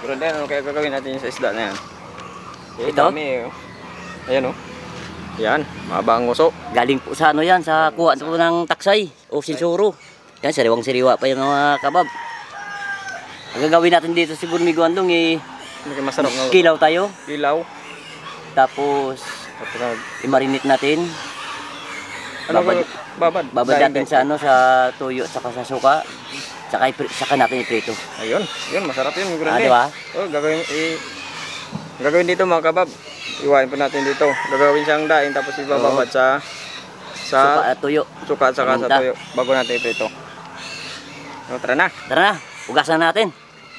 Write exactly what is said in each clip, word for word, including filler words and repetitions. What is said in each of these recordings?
Pero din, ano kaya gagawin natin sa isda na yan? Eh, Ito? dami eh. Ayan o. Oh. Yan, mabang nguso. Galing po sa ano yan, sa kuha po ng taksay o sinsuro. Yan, sariwang siriwa pa yung mga kabab. Ang gagawin natin dito siguro may guandong eh, Masarap na kilaw tayo. Kilaw. Tapos, i-marinate natin. Ano Babad, babad? babad natin sa ano, sa tuyo, saka sa suka. Saka, saka natin iprito. Ayun, yun, masarap yun. Ah, di ba? Oh, gagawin, eh, gagawin dito mga kabab. Iwain pa natin dito. Gagawin siyang daing tapos ibababad sa sa suka at tuyo. Suka at saka sa Paminta. tuyo bago natin iprito. So, tara na. Tara na, ugasan natin.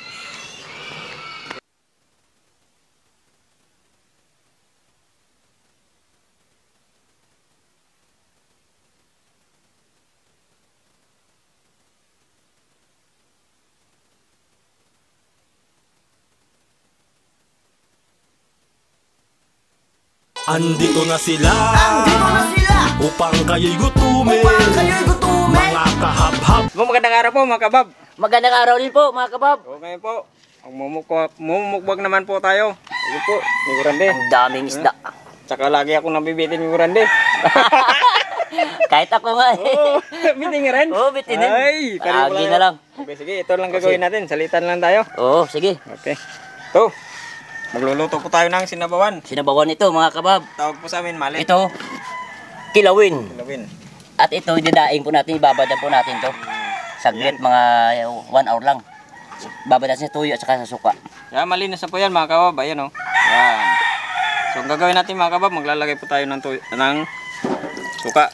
Andito na sila, Andito na sila upang kayo'y gutumin, upang kayo'y gutumin. mga kahab-hab. So, magandang araw po mga kabab. Magandang araw din po mga kabab. So, ngayon po, ang mumukbang, mumukbang naman po tayo. Ayun po, ni Grande. Ang daming isda. Tsaka lagi ako nabibitin ni Grande. Kahit ako nga eh. Oo, bitin nga rin. Oo, bitin din. Ay, karibo Lagi na lang. Okay, sige, ito lang gagawin natin. Salitan lang tayo. Oo, sige. Okay. Ito, magluluto po tayo ng sinabawan. Sinabawan ito mga kabab. Tawag po sa amin, malit. Ito, kilawin. Kilawin. At ito, didaing po natin, ibabada po natin to. Saglit, mga one hour lang. Babada sa tuyo at saka sa suka. Yan, malinis na po yan mga kabab. Ayan o. Yan. So, ang gagawin natin mga kabab, maglalagay po tayo ng, tuyo, ng suka.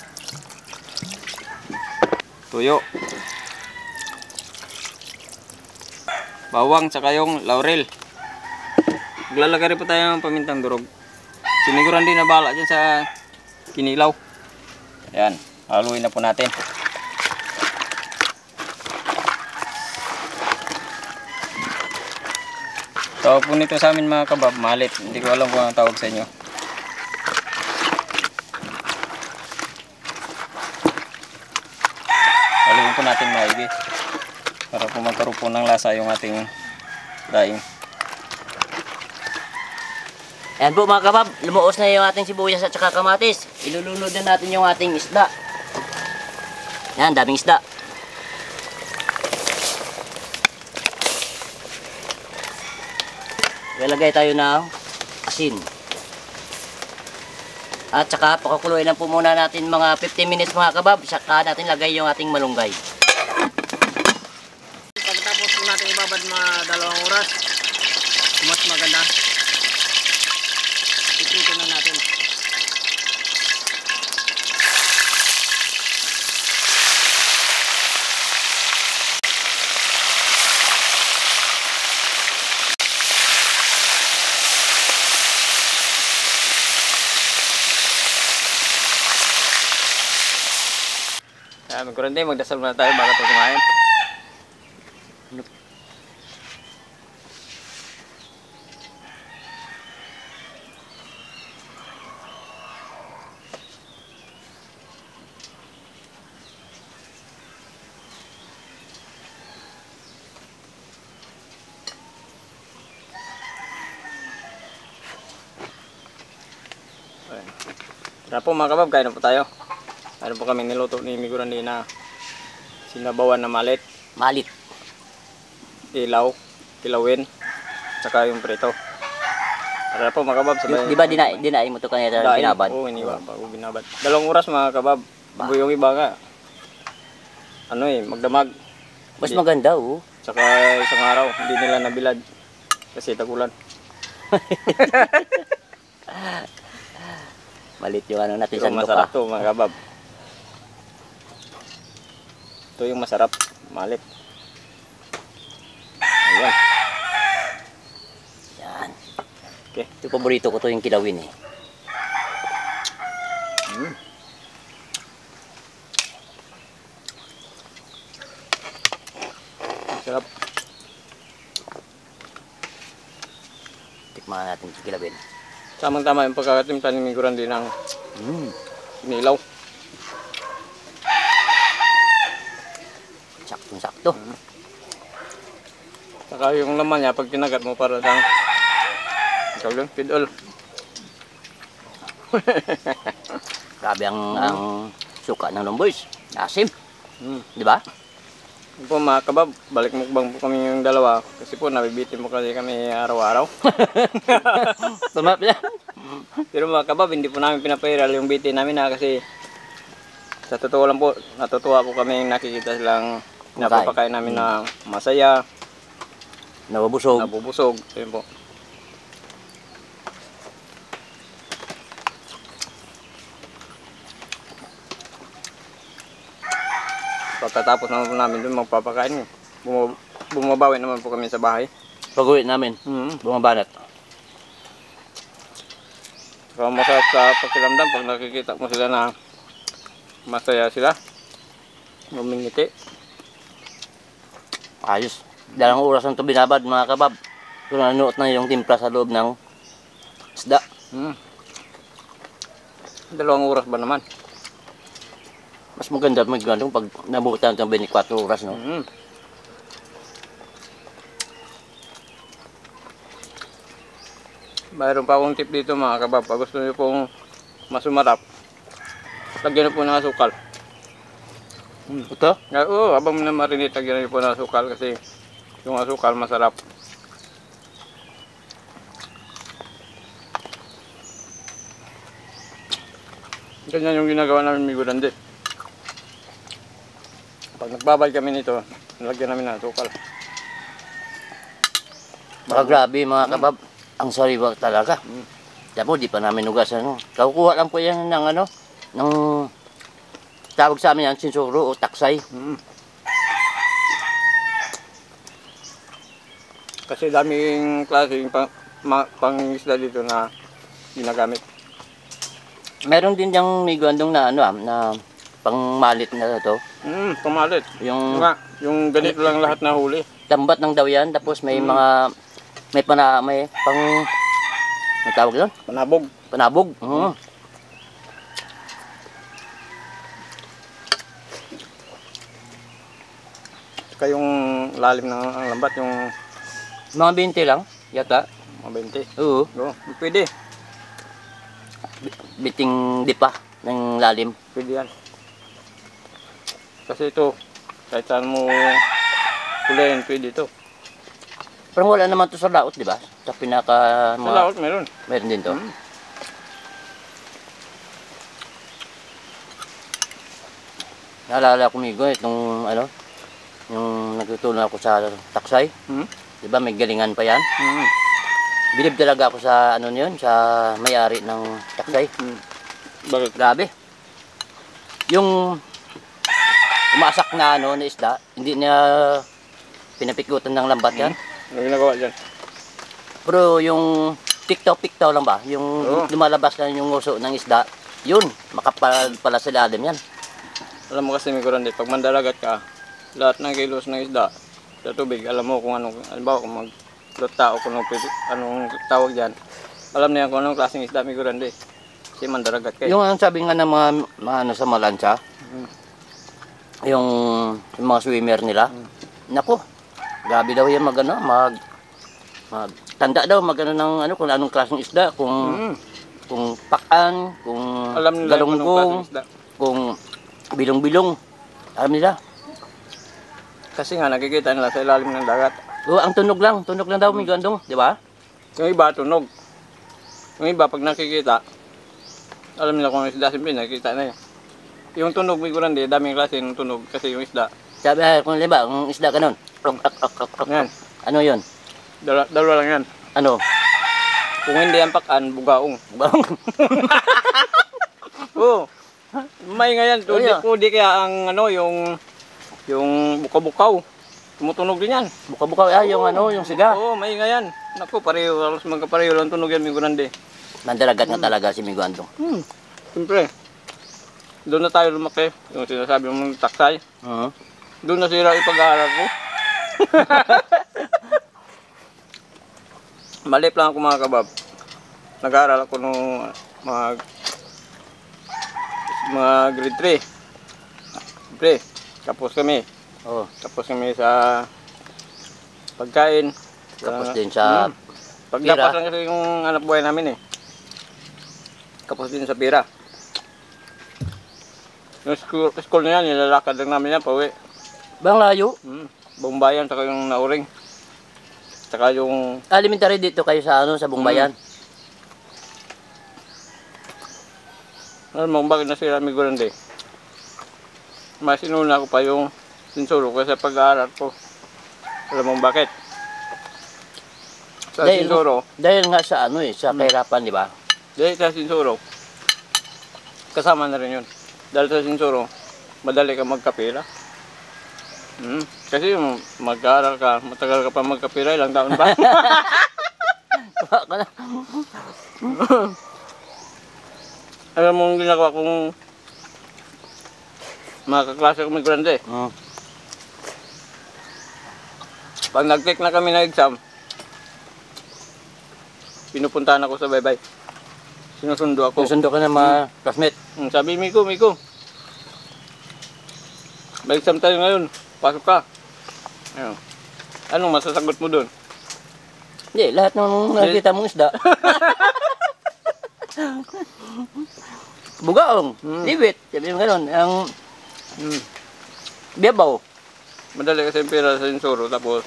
Tuyo. Bawang, tsaka yung laurel. Maglalagay rin po tayo ng pamintang durog. Siniguran din na bala dyan sa kinilaw. Ayan, haluin na po natin. Tawag po nito sa amin mga kabab, malit. Hindi ko alam kung anong tawag sa inyo. Haluin po natin maigi. Para po magkaroon po ng lasa yung ating daing. Ayan po mga kabab, lumuos na yung ating sibuyas at saka kamatis. Ilulunod na natin yung ating isda. Ayan, daming isda. Ilalagay tayo ng asin. At saka pakukuluin lang po muna natin mga fifteen minutes mga kabab. Saka natin lagay yung ating malunggay. Pagkatapos po natin ibabad mga dalawang oras, mas maganda. Iprito na natin. Kaya magkurante, magdasal muna tayo bago tayo kumain. Tara po mga kabab, kain na po tayo. Ano po kami niluto ni Migurandi na sinabawan na malit, Malit. ilaw, kilawin, tsaka yung prito. Tara po mga kabab, sabay. Di ba dina, dinaing mo ito kanina Daing, binabad? Oo, iniwa pa, oo, binabad. Dalawang oras mga kabab, bago yung iba nga. Ano eh, magdamag. Mas Di- maganda oh. Tsaka isang araw, hindi nila nabilad. Kasi tagulan. Malit yung ano natin Ito sa masarap lupa. to mga kabab. Ito yung masarap, malit. Ayan. Yan. Okay. Ito paborito ko to yung kilawin eh. Mm. Sarap. Tikman natin yung kilawin. Tamang-tama yung pagkakatimpla ni Migurandi ng Mm. inilaw. Saktong-sakto. Saka yung laman niya, pag kinagat mo para sa ikaw yun, feed all. Grabe ang, ang suka ng lumboys. Asim. Hmm. Di ba? Yun po mga kabab, balik mukbang po kami yung dalawa. Kasi po nabibitin mo kasi kami araw-araw. Tumap yan. Pero mga kabab, hindi po namin pinapairal yung bitin namin na kasi sa totoo lang po, natutuwa po kami nakikita silang napapakain namin na masaya, Nabubusog. nabubusog. Yun po. Pagkatapos naman po namin doon magpapakain, bum bumabawi naman po kami sa bahay. Pag-uwi namin, Mm. bumabanat. Kaya masarap sa pakiramdam pag nakikita mo sila na masaya sila, ngumingiti. Ayos. Dalang oras ang ito binabad mga kabab. Kung nanuot na yung timpla sa loob ng isda. Mm. Dalawang oras ba naman? Mas maganda magandang pag nabutan ng twenty-four oras, no? Mm. Mayroon pa akong tip dito mga kabab. Pag gusto nyo pong masumarap, lagyan nyo po ng asukal. Ito? Ah, Oo, habang na-marinate, lagyan nyo po ng asukal kasi yung asukal masarap. Ganyan yung ginagawa namin migurande. Pag nagbabay kami nito, nalagyan namin ng asukal. Baka grabe mga kabab. Ang sariwa talaga. Tapos di pa namin nugasan. No? Kakukuha lang po yan ng ano, ng tawag sa amin yan, sinsuro o taksay. Mm. Kasi daming klaseng pang, ma, pang-isda dito na ginagamit. Meron din yung miguandong na ano ah, na pangmalit na to. Mm, pumalit. Yung Nga, yung ganito lang lahat na huli. tambat ng daw yan. Tapos may Mm. mga, may pana, may pang, may tawag doon? Panabog. Panabog. Mhm. Saka yung lalim ng ang lambat, yung Mga binte lang, yata. mga bente. Oo. Go, pwede. Biting dipa ng lalim. Pwede yan. Kasi ito, kahit saan mo kulihin, pwede ito. Parang wala naman to sa laot, di ba? Sa pinaka, Sa mga, laot meron. meron din to. Mm. Naalala ko migo, itong ano, yung nagtutulong ako sa taksay. Hmm? Di ba, may galingan pa yan. Mm. Bilib talaga ako sa ano yun, sa may-ari ng taksay. Mm. Bakit? Grabe. Yung umasak na ano na isda, hindi niya pinapikutan ng lambat yan. Ano ginagawa dyan? Pero yung piktaw-piktaw lang ba, yung Oo. lumalabas lang yung nguso ng isda, yun, makapal pala sa ilalim yan. Alam mo kasi migurande, pag mandalagat ka, lahat ng kilos ng isda sa tubig, alam mo kung anong, alimbawa kung magluta o kung anong, pwede- anong tawag dyan, alam na yan kung anong klaseng isda migurande. Kasi mandalagat kayo. Yung ang sabi nga ng mga, mga ano sa Malansa, Mm. yung, yung mga swimmer nila, nako, grabe daw yan mag ano, mag, mag tanda daw mag ano ng ano, kung anong klaseng isda, kung, Mm. kung pakan, kung Alam nila kung anong galunggong, klaseng isda. kung bilong-bilong, alam nila. Kasi nga nakikita nila sa ilalim ng dagat. O, ang tunog lang, tunog lang daw may gandong, di ba? Yung iba tunog. Yung iba pag nakikita, alam nila kung ang isda, simple nakikita na yun. Yung tunog migurande, daming klase ng tunog kasi yung isda. Sabi, ah, kung di ba, kung isda ka nun, krok, krok, krok, krok, krok. Yan, Ano yun? dalawa, dalawa lang yan. Ano? Kung hindi yan pakan, bugaong. Oo. May nga yan, Oh, yeah. pudi kaya ang ano, yung yung bukaw-bukaw. Tumutunog din yan. Buka-buka, ah, yung ano, yung siga. Oo, may nga yan. Naku, pareho, halos magkapareho lang tunog yan, migurande. Mandalagat na talaga si Miguandong. Hmm, siyempre. Doon na tayo lumaki, yung sinasabi mong taksay. Uh-huh. Doon na sila ipag-aaral ko. Malip lang ako mga kabab. Nag-aaral ako nung mga mga grade three. Siyempre, tapos kami. Oh. Tapos kami sa pagkain. Tapos Ah, din sa mm. Pagdapas pira. lang kasi yung hanap buhay namin eh. Tapos din sa pira. Yung school, school na yan, nilalakad lang namin yan, pauwi. Bang layo. Hmm. Buong bayan, saka yung nauring. Saka yung... Elementary dito kayo sa ano sa Bungbayan. Alam mo, bakit nasira mi Grande? Mas inuna ko pa yung sinsuro ko sa pag-aaral ko. Alam mo bakit? Sa Dahil, sinsuro, dahil nga sa ano eh, sa kahirapan, di ba? dahil sa sinsuro, kasama na rin yun. Dahil sa sinsuro, madali ka magkapira. Hmm. Kasi yung mag-aaral ka, matagal ka pa magkapira, ilang taon ba? Kuha ka na. Alam mo yung ginagawa kong mga kaklase ko may grande. Mm. Pag nag-take na kami ng exam, pinupuntahan ako sa baybay. Sinusundo ako. Susundo ka ng mga classmate. Hmm, sabi, Miko, Miko. May exam tayo ngayon. Pasok ka. Ayun. Anong masasagot mo doon? Hindi, lahat ng nakita mong isda. Bugaong, Mm. libit, sabi mo gano'n. Ang Hmm. biyabaw. Madali kasi yung pera sa insuro. Tapos,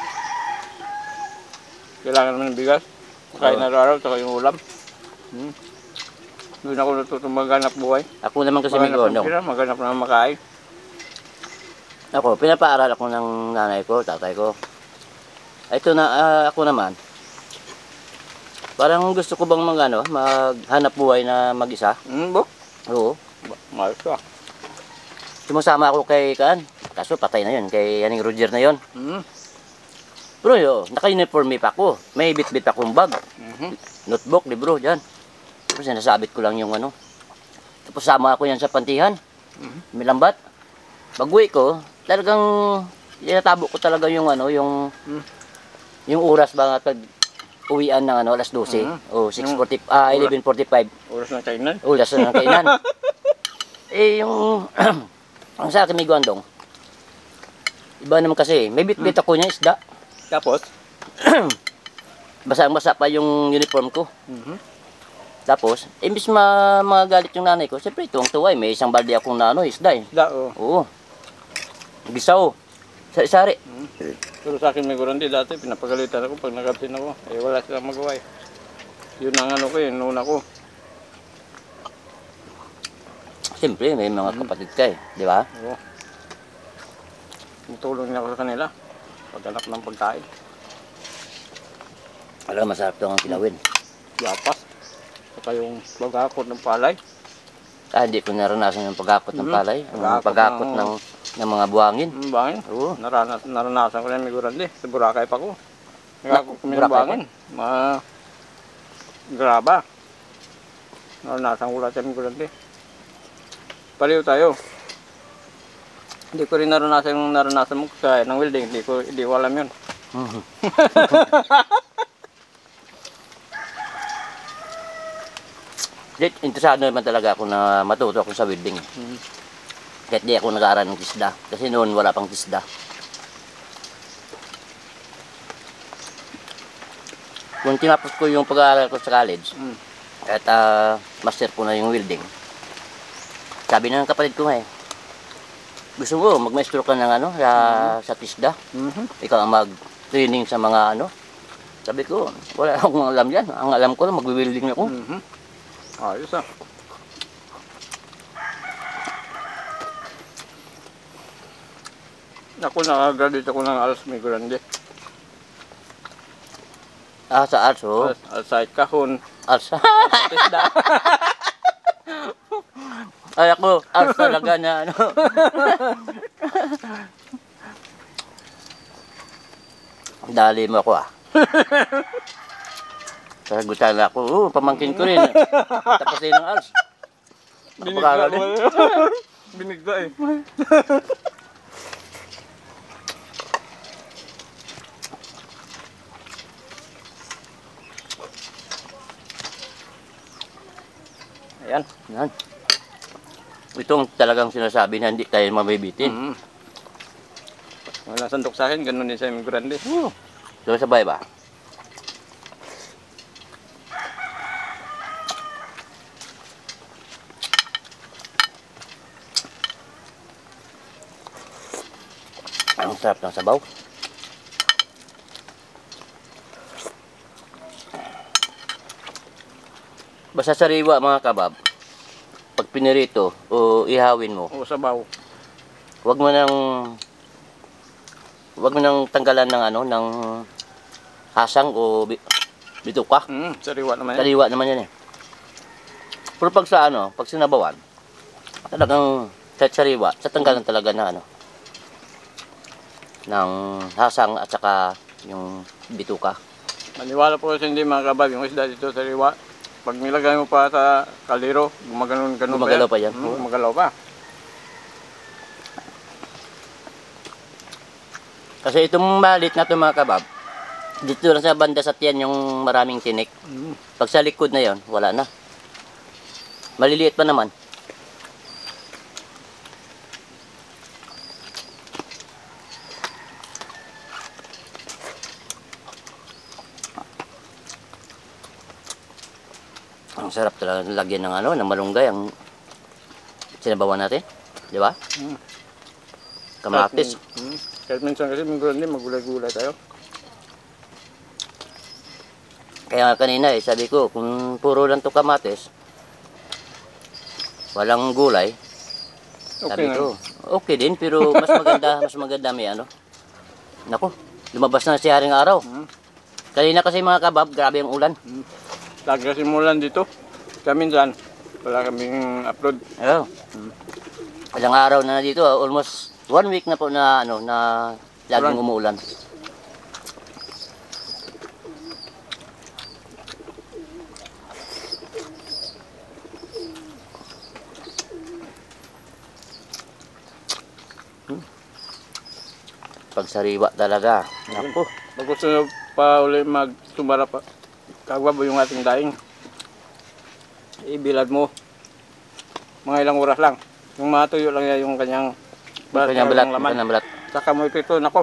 kailangan naman ng bigas. Kain Oo. araw-araw, saka yung ulam. Hmm. Doon ako natutong maghanap buhay. Ako naman kasi may Maghanap ng gondong. pera, maghanap ng makain. Ako, pinapaaral ako ng nanay ko, tatay ko. Ito na, ah, ako naman. Parang gusto ko bang mag, ano, maghanap buhay na mag-isa. Hmm, bo? Oo. Ba- Mayos ka. Sumasama ako kay Kaan. Kaso patay na yun, kay Yaning Roger na yun. Hmm. Pero yun, naka-uniforme pa ako. May bit-bit akong bag. Mhm. Notebook, libro, dyan. Tapos sinasabit ko lang yung ano. Tapos sama ako yan sa pantihan. May lambat. Pag-uwi ko, talagang inatabo ko talaga yung ano, yung Mm. yung oras ba nga pag uwian ng ano, alas dose. Mhm. O six forty, ah, eleven forty-five. Oras ng kainan. Oras na ng kainan. Eh, yung ang sa akin may guandong. Iba naman kasi, may bit-bit ako niya isda. Tapos, Basang-basa pa yung uniform ko. mhm. Tapos, imbis ma magalit yung nanay ko, siyempre tuwang tuwa eh, may isang balde akong nano, isda eh. Da, oh. Oo. Gisaw. Sari-sari. Hmm. Pero sa akin may gurandi dati, pinapagalitan ako pag nagapin ako. Eh, wala silang magawa eh. Yun ang ano ko eh, nuna ko. Siyempre, may mga kapatid ka eh, di ba? Oo. Tutulong niya ako sa kanila. Paghanap ng pagkain. Alam, masarap to ang kilawin. Yapas. Saka yung bagakot ng palay. Ah, hindi ko naranasan yung pagakot ng Mhm. palay. Ang Pagakot pagakot ng- ng, ng mga buhangin. Hmm, bangin. Oo. Naranas, naranasan ko na yung may gurandi. Sa Boracay pa ko. Nagakot kami ng Boracay bangin. Mga graba. Naranasan ko lahat yung may gurandi. Paliw tayo. Hindi ko rin naranasan yung naranasan mo kaya ng welding. Hindi ko, hindi ko alam yun. Mhm. Lit, interesado naman talaga ako na matuto ako sa welding. Mhm. Kahit di ako nag-aaral ng tisda. Kasi noon wala pang tisda. Kung tinapos ko yung pag-aaral ko sa college, Mm. kahit ah, master ko na yung welding, sabi na ng kapatid ko nga eh, gusto mo mag-maestro ka ng ano, sa, sa tisda. Mhm. Ikaw ang mag-training sa mga ano. Sabi ko, wala akong alam yan. Ang alam ko lang, mag-welding ako. Mhm. Ayos ah. Ako nakagraduate ako ng Alas May Grande. Ah, sa arts, oh. Alas, Alsait Kahon. Arts. Tisda. Ay, ako, arts talaga na ano. Dali mo ako ah. Sagutan na ako, oh, pamangkin ko rin. Tapos din ng arts. Pag-aaral din. Binigla eh. Ayan. Yan. Itong talagang sinasabi na hindi tayo mabibitin. Mm. Wala sandok sa akin, ganun din sa emigrante. Hmm. Diba sabay ba? Ang sarap ng sabaw. Basta sariwa mga kabab. Pag pinirito o ihawin mo, O sabaw. wag mo nang wag mo nang tanggalan ng ano ng hasang o bi- bituka. Mm, sariwa naman yan. Sariwa naman yan eh. Pero pag sa ano, pag sinabawan, talagang kahit sariwa, sa tanggalan talaga na ano ng hasang at saka yung bituka. Maniwala po kasi hindi mga kabab yung isda dito sariwa. Pag nilagay mo pa sa kaliro, gumaganon-ganon Gumagalaw pa yan? Mm, gumagalaw pa. Kasi itong malit na ito mga kabab, dito lang sa banda sa tiyan yung maraming tinik. Mm. Pag sa likod na yon, wala na. Maliliit pa naman. Ang sarap talaga lagyan ng ano, ng malunggay ang sinabawan natin, di ba? Mm. Kamatis. Kahit, mm, kahit minsan kasi emigrante, magulay-gulay tayo. Kaya nga kanina eh, sabi ko, kung puro lang to kamatis, walang gulay, Okay sabi na. ko, okay din, pero mas maganda, mas maganda may ano. Naku, lumabas na si Haring Araw. Mm. Kanina kasi mga kabab, grabe ang ulan. Lagi kasi mulan dito. Kaya minsan, wala kaming upload. Ayun. Ilang araw na dito, ah, almost one week na po na ano na laging Ulan. umuulan. Hmm. Pagsariwa talaga. Naku. Pag gusto nyo pa uli magsumara pa, kagwabo yung ating daing. Ibilad mo. Mga ilang oras lang. Yung matuyo lang yan yung kanyang balat, Kanyang balat, ng laman. kanyang balat. Saka mo ito, nako.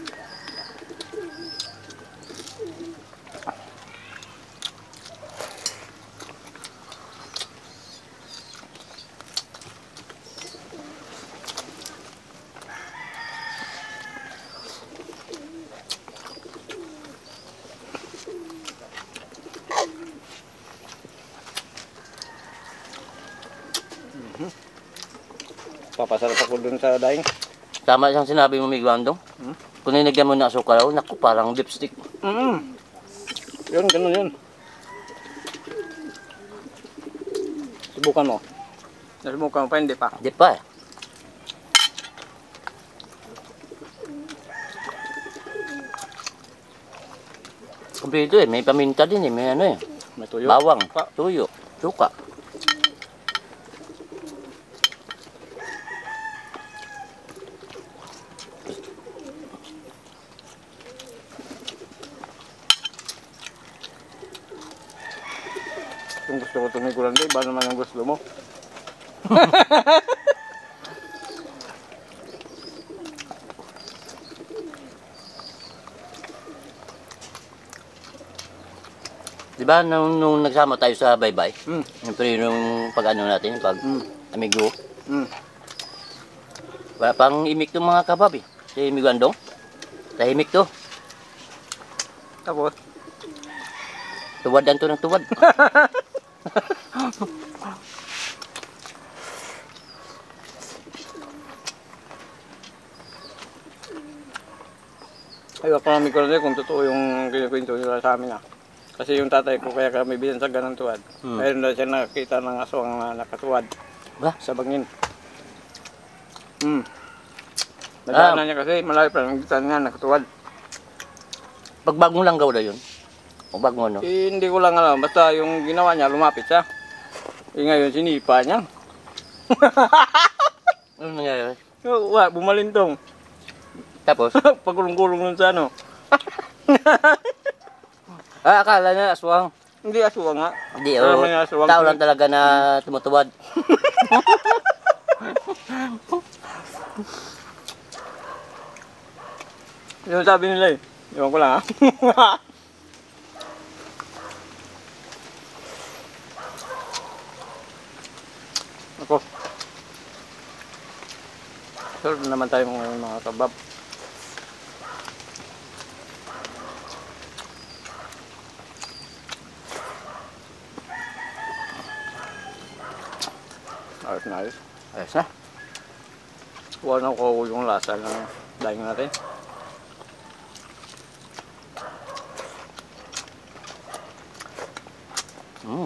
Papasarap ako dun sa daing. Tama siyang sinabi mo, Miguandong. Hmm? Kung ninagyan mo ng asukal, oh, naku, parang lipstick. Mm. Yun, ganun yun. Subukan mo. Nasubukan mo pa, hindi pa. Di pa eh. Kompleto eh, may paminta din eh, may ano eh. May tuyo. Bawang, Pa. tuyo, suka. Kung gusto ko tumigulan din, ba naman ang gusto mo? Di ba nung, nung nagsama tayo sa baybay, Mm. siyempre nung pag ano natin, pag Mm. amigo, Mm. wala pang imik ng mga kabab eh. Si Miguandong, tahimik to. Tapos, Tuwadan to ng tuwad. ay ako namin ko rin kung totoo yung kinikwento nila sa amin ah. Kasi yung tatay ko kaya kami binansagan ng tuwad. Hmm. Mayroon na siya nakakita ng aswang na nakatuwad Ba? sa bangin. Hmm. Nadaanan Ah. niya kasi malayo pa ng kita niya nakatuwad. Pag bagong langgaw na yun. O bago ano. Eh, hindi ko lang alam. Basta yung ginawa niya, lumapit siya. Eh ngayon, sinipa niya. Ano nangyari? Oh, wa, bumalintong. Tapos, Pagulong-gulong nun sa ano. ah, akala na aswang. Hindi aswang nga. Hindi, Alam oh, mo yung aswang. tao lang talaga na tumutuwad. Yung sabi nila eh. Iwan ko lang ha. Ako. Serve naman tayo ngayon mga kabab. Ayos na ayos. Ayos na. Wala ko yung lasa ng daing natin. Mm.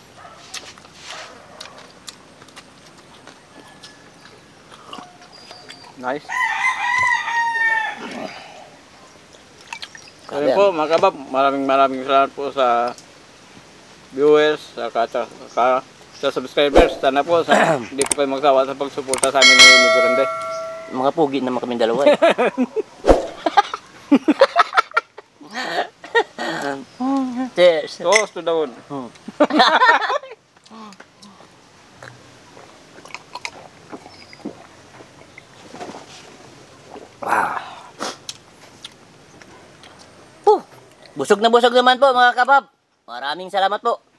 Nice. Grabe Ayun po mga kabab, maraming maraming salamat po sa viewers, sa, sa, sa, sa subscribers. Sana po sa, hindi po kayo magsawa sa pagsuporta sa amin ni Amigo Rande. Mga pugi naman kami dalawa eh. Cheers. Toast to the moon. Hmm. Ah. Uh, busog na busog naman po mga kabab. Maraming salamat po.